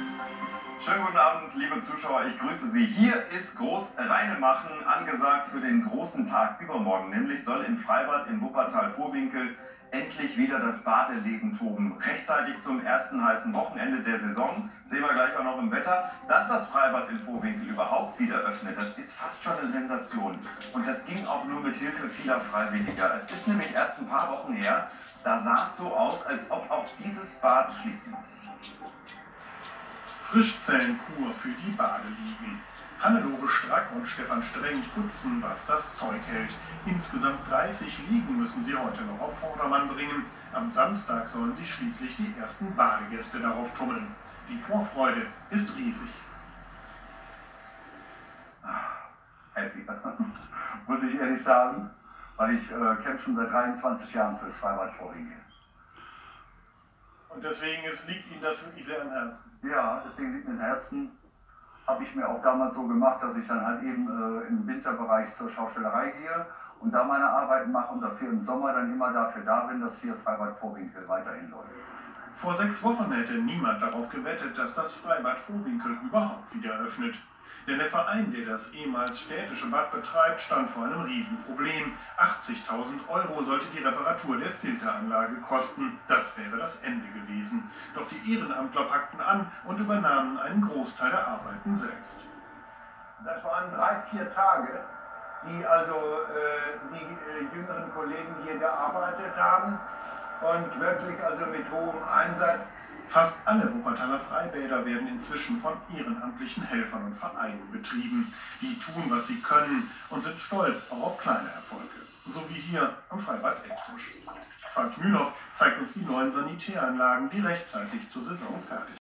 Schönen guten Abend, liebe Zuschauer, ich grüße Sie. Hier ist groß Reinemachen angesagt für den großen Tag übermorgen. Nämlich soll im Freibad in Wuppertal-Vohwinkel endlich wieder das Badeleben toben. Rechtzeitig zum ersten heißen Wochenende der Saison, sehen wir gleich auch noch im Wetter. Dass das Freibad in Vohwinkel überhaupt wieder öffnet, das ist fast schon eine Sensation. Und das ging auch nur mit Hilfe vieler Freiwilliger. Es ist nämlich erst ein paar Wochen her, da sah es so aus, als ob auch dieses Bad schließen muss. Frischzellenkur für die Badeliegen. Hannelore Strack und Stefan Streng putzen, was das Zeug hält. Insgesamt 30 Liegen müssen sie heute noch auf Vordermann bringen. Am Samstag sollen sich schließlich die ersten Badegäste darauf tummeln. Die Vorfreude ist riesig. Happy, muss ich ehrlich sagen, weil ich kämpfe schon seit 23 Jahren für das Freibad Vohwinkel. Und deswegen liegt Ihnen das wirklich sehr am Herzen. Ja, deswegen liegt mir am Herzen, habe ich mir auch damals so gemacht, dass ich dann halt eben im Winterbereich zur Schaustellerei gehe und da meine Arbeiten mache und dafür im Sommer dann immer dafür da bin, dass hier Freibad Vohwinkel weiterhin läuft. Vor 6 Wochen hätte niemand darauf gewettet, dass das Freibad Vohwinkel überhaupt wieder öffnet. Denn der Verein, der das ehemals städtische Bad betreibt, stand vor einem Riesenproblem. 80.000 € sollte die Reparatur der Filteranlage kosten. Das wäre das Ende gewesen. Doch die Ehrenamtler packten an und übernahmen einen Großteil der Arbeiten selbst. Das waren 3-4 Tage, die also die jüngeren Kollegen hier gearbeitet haben und wirklich also mit hohem Einsatz. Fast alle Wuppertaler Freibäder werden inzwischen von ehrenamtlichen Helfern und Vereinen betrieben. Die tun, was sie können und sind stolz auch auf kleine Erfolge. So wie hier am Freibad Eckbusch. Frank Mühlhoff zeigt uns die neuen Sanitäranlagen, die rechtzeitig zur Saison fertig